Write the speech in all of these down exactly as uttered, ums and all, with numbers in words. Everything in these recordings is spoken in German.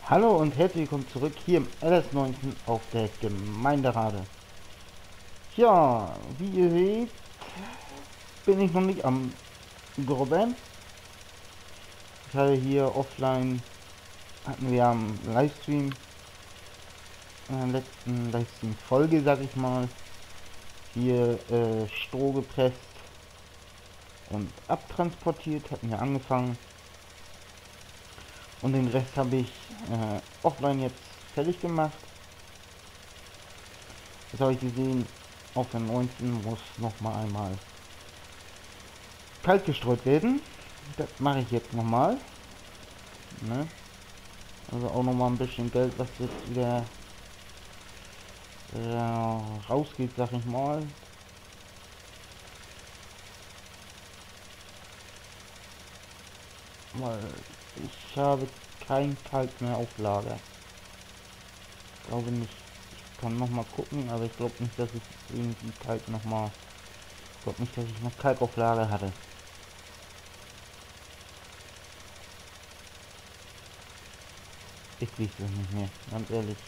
Hallo und herzlich willkommen zurück hier im L S neunzehn auf der Gemeinderade. Ja, wie ihr seht, bin ich noch nicht am Grubben. Ich hatte hier offline, hatten wir am Livestream, in der letzten Livestream-Folge, sag ich mal, hier äh, Stroh gepresst und abtransportiert, hatten wir angefangen. Und den Rest habe ich äh, offline jetzt fertig gemacht. Das habe ich gesehen, auf der neunzehn muss noch mal einmal kalt gestreut werden. Das mache ich jetzt nochmal. Ne? Also auch nochmal ein bisschen Geld, was jetzt wieder äh, rausgeht, sag ich mal. Weil ich habe kein Kalk mehr auf Lager. Ich glaube nicht. Ich kann noch mal gucken, aber ich glaube nicht, dass ich irgendwie Kalk noch mal. Ich glaube nicht, dass ich noch Kalk auf Lager hatte. Ich weiß es nicht mehr, ganz ehrlich.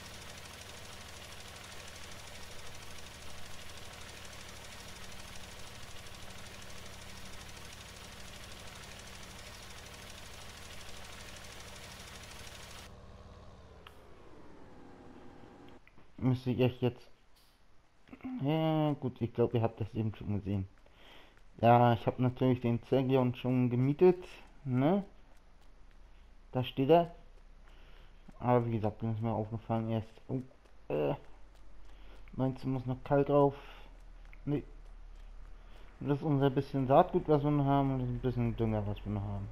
Müsste ich echt jetzt. Ja, gut, ich glaube, ihr habt das eben schon gesehen. Ja, ich habe natürlich den Zergion schon gemietet, ne? Da steht er. Aber wie gesagt, mir ist mir aufgefallen erst. Oh, äh, meinst du, muss noch kalt drauf? Nee. Das ist unser bisschen Saatgut, was wir noch haben, und das ist ein bisschen Dünger, was wir noch haben.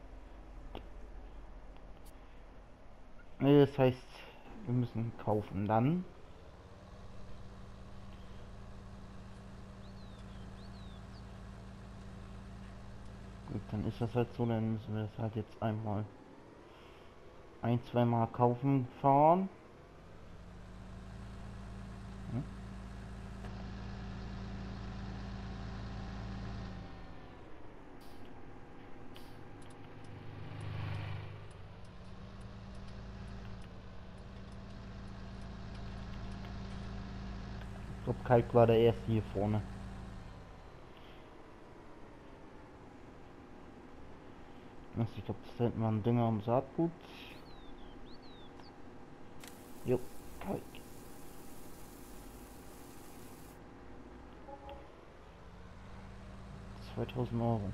Nee, das heißt, wir müssen kaufen dann. Gut, dann ist das halt so, dann müssen wir das halt jetzt einmal ein, zweimal kaufen fahren. Hm? Ich glaube, Kalk war der erste hier vorne. Ich glaube, das nennt man Dünger und Saatgut. Jo, Kalk. zweitausend Euro.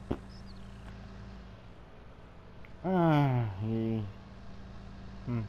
Ah, je. Hm.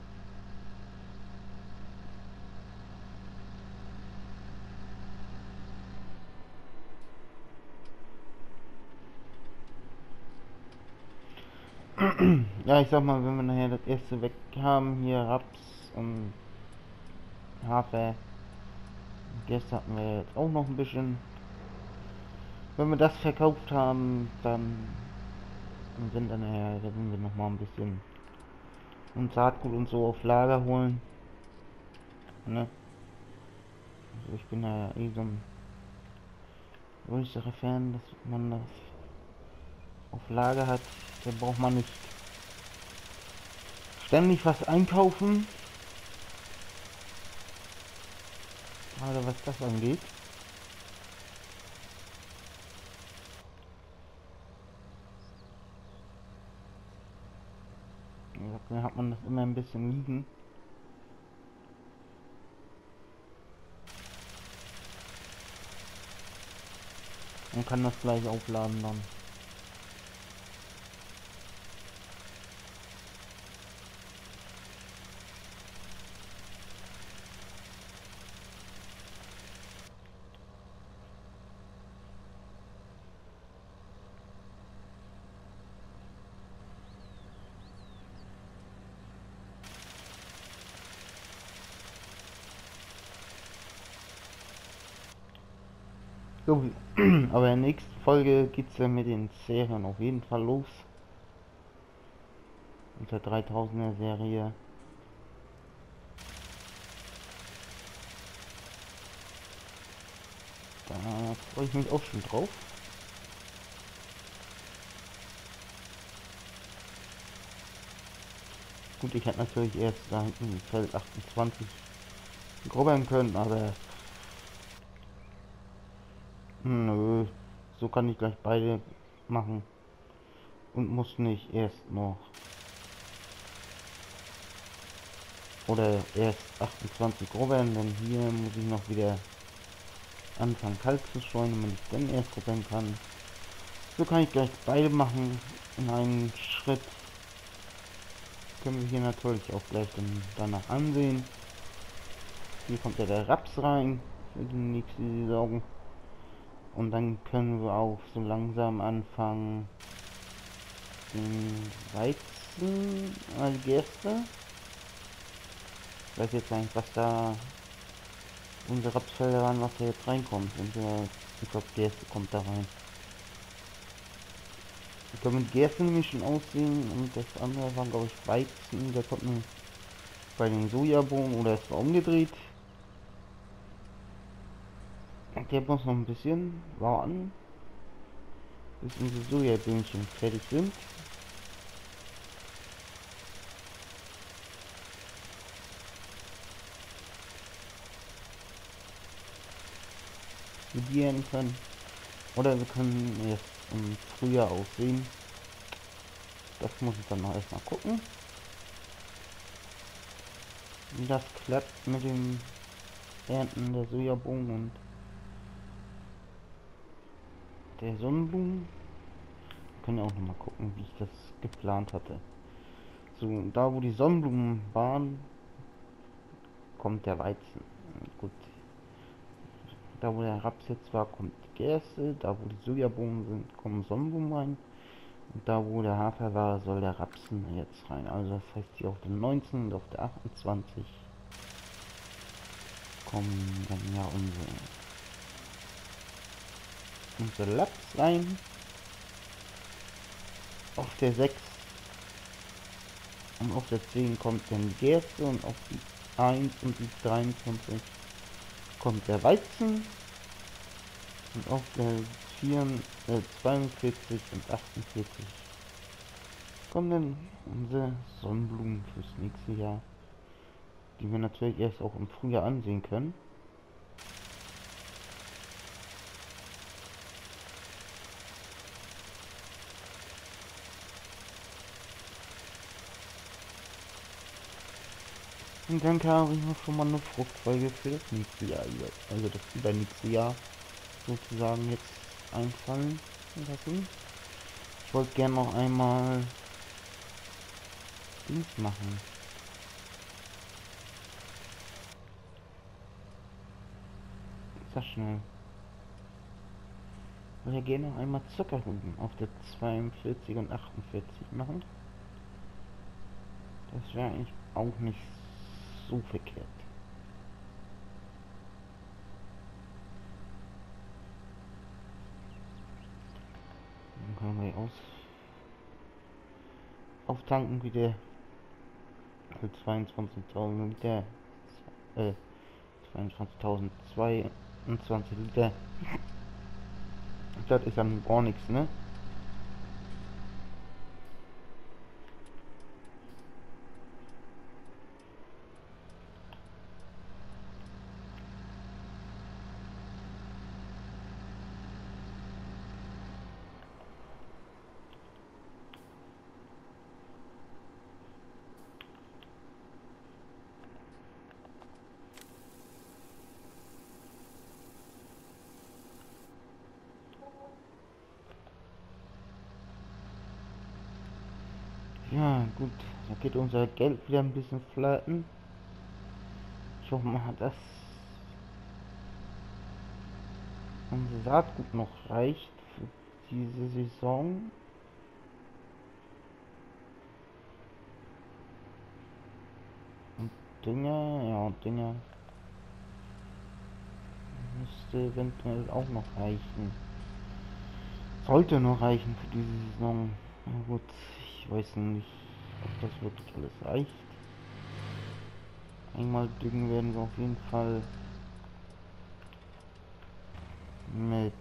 Ja, ich sag mal, wenn wir nachher das erste weg haben, hier Raps und Hafer, Gäste hatten wir jetzt auch noch ein bisschen. Wenn wir das verkauft haben, dann sind dann nachher, da sind wir noch mal ein bisschen und Saatgut und so auf Lager holen. Ne? Also ich bin ja eh so ein größerer Fan, dass man das auf Lager hat. Da braucht man nicht ständig was einkaufen. Gerade was das angeht. Da hat man das immer ein bisschen liegen. Und kann das gleich aufladen dann. So, aber in der nächsten Folge geht es ja mit den Serien auf jeden Fall los. Mit der dreitausender Serie. Da freue ich mich auch schon drauf. Gut, ich hätte natürlich erst da hinten Feld achtundzwanzig grubbern können, aber nö, so kann ich gleich beide machen und muss nicht erst noch oder erst achtundzwanzig grubbern, denn hier muss ich noch wieder anfangen kalt zu streuen, damit ich dann erst grubbern kann. So kann ich gleich beide machen in einem Schritt. Können wir hier natürlich auch gleich dann danach ansehen. Hier kommt ja der Raps rein für die nächste Saison. Und dann können wir auch so langsam anfangen, den Weizen als Gerste. Ich weiß jetzt gar nicht, was da unsere Rapsfelder waren, was da jetzt reinkommt. Und der, ich glaube, Gerste kommt da rein. Ich kann mit Gerste nämlich schon aussehen und das andere war, glaube ich, Weizen. Der kommt nun bei den Sojabohnen oder es war umgedreht. Der muss noch ein bisschen warten, bis unsere Sojaböhnchen fertig sind. Studieren können. Oder wir können jetzt im Frühjahr aussehen. Das muss ich dann noch erstmal gucken, wie das klappt mit dem Ernten der Sojabohnen und der Sonnenblumen. Wir können ja auch noch mal gucken, wie ich das geplant hatte. So, da wo die Sonnenblumen waren, kommt der Weizen. Gut. Da wo der Raps jetzt war, kommt die Gerste. Da wo die Sojabohnen sind, kommen Sonnenblumen rein. Und da wo der Hafer war, soll der Rapsen jetzt rein. Also das heißt, hier auf dem neunzehnten und auf der achtundzwanzig kommen dann ja unsere, unsere Laps rein. Auf der sechs und auf der zehn kommt dann die Gerste und auf die eins und die dreiundzwanzig kommt der Weizen. Und auf der vier, äh, zweiundvierzig und achtundvierzig kommen dann unsere Sonnenblumen fürs nächste Jahr, die wir natürlich erst auch im Frühjahr ansehen können. Und dann kann ich noch schon mal eine Fruchtfolge für das nächste Jahr, also das übernächste Jahr sozusagen jetzt einfallen lassen. Ich wollte gerne noch einmal Dings machen. Sag schnell. Ich wollte gerne noch einmal Zuckerrüben auf der zweiundvierzig und achtundvierzig machen. Das wäre eigentlich auch nicht so verkehrt. Dann können wir aus auftanken wieder für zweiundzwanzigtausend Liter, äh, zweiundzwanzigtausendzweiundzwanzig Liter. Das ist dann gar nichts, ne? Ja, gut, da geht unser Geld wieder ein bisschen flirten. Ich hoffe mal, dass unser Saatgut noch reicht für diese Saison. Und Dünger, ja, Dünger müsste eventuell auch noch reichen. Sollte noch reichen für diese Saison. Na gut, ich weiß nicht, ob das wirklich alles reicht. Einmal düngen werden wir auf jeden Fall mit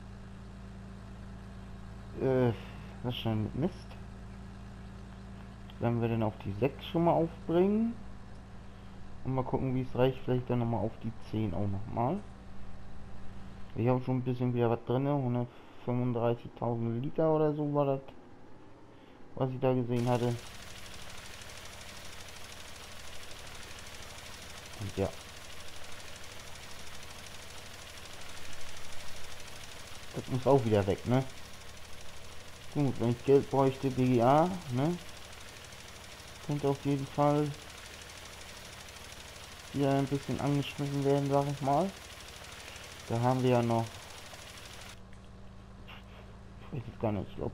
äh, was schon mit Mist. Wenn wir dann auf die sechs schon mal aufbringen. Und mal gucken, wie es reicht. Vielleicht dann nochmal auf die zehn auch nochmal. Ich habe schon ein bisschen wieder was drin. hundertfünfunddreißigtausend Liter oder so war das, was ich da gesehen hatte. Und ja. Das muss auch wieder weg, ne? Gut, wenn ich Geld bräuchte, B G A, ne? Könnte auf jeden Fall hier ein bisschen angeschmissen werden, sag ich mal. Da haben wir ja noch, ich weiß es gar nicht, ich glaube,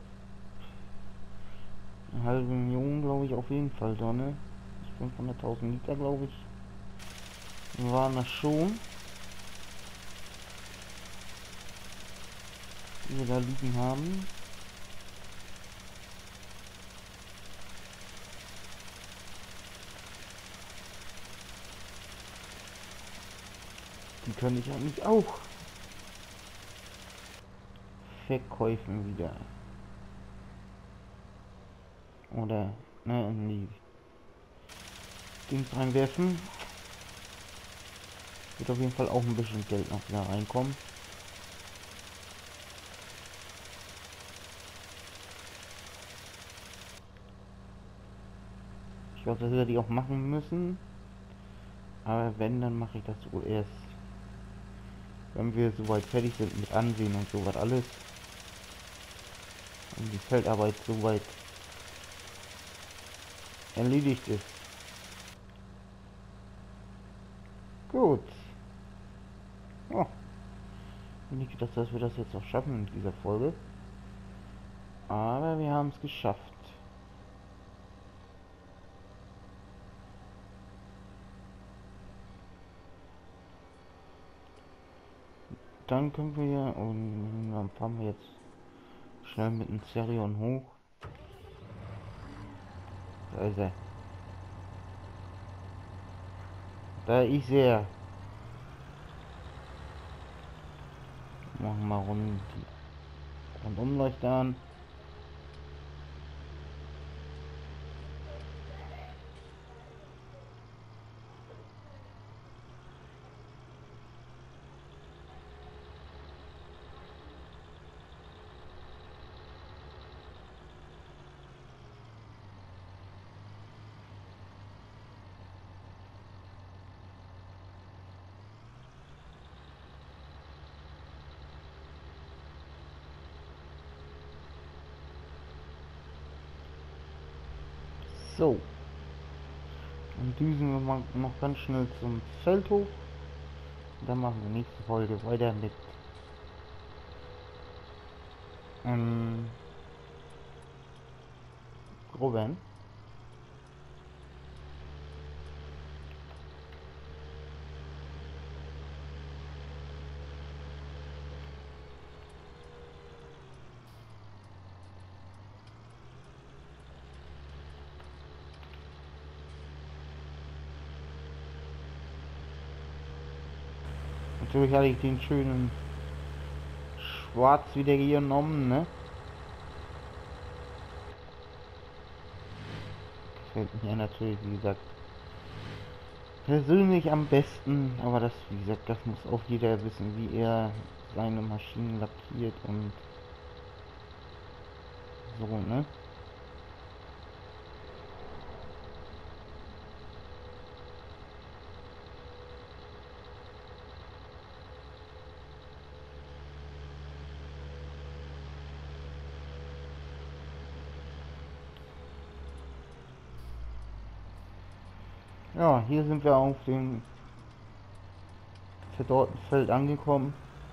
eine halbe Million, glaube ich, auf jeden Fall da, ne? fünfhunderttausend Liter, glaube ich, waren das schon, die wir da liegen haben. Die kann ich eigentlich auch verkaufen wieder. Oder, ne, in die Dings reinwerfen. Wird auf jeden Fall auch ein bisschen Geld noch wieder reinkommen. Ich weiß, das werde ich auch machen müssen. Aber wenn, dann mache ich das wohl erst, wenn wir soweit fertig sind mit Ansehen und so was alles. Und die Feldarbeit soweit erledigt ist. Gut. Oh. Nicht gedacht, dass wir das jetzt auch schaffen in dieser Folge. Aber wir haben es geschafft. Dann können wir, und dann fahren wir jetzt schnell mit dem Zerion hoch. Da ist er. Da ist er. Machen wir rund die Rundumleuchter an. So. Und düsen wir mal noch ganz schnell zum Feldhof. Dann machen wir nächste Folge weiter mit ähm, Groben. Natürlich hatte ich den schönen Schwarz wieder hier genommen, ne? Gefällt mir natürlich, wie gesagt, persönlich am besten, aber das, wie gesagt, das muss auch jeder wissen, wie er seine Maschinen lackiert und so, ne? Ja, hier sind wir auf dem verdorrten Feld angekommen.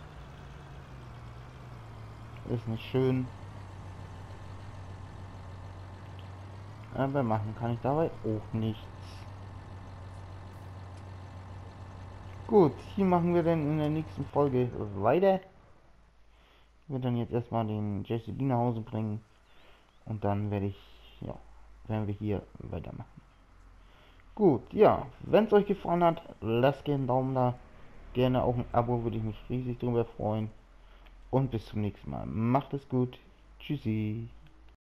Ist nicht schön. Aber machen kann ich dabei auch nichts. Gut, hier machen wir dann in der nächsten Folge weiter. Ich werde dann jetzt erstmal den Jesse nach Hause bringen. Und dann werde ich, ja, werden wir hier weitermachen. Gut, ja, wenn es euch gefallen hat, lasst gerne einen Daumen da. Gerne auch ein Abo, würde ich mich riesig drüber freuen. Und bis zum nächsten Mal. Macht es gut. Tschüssi.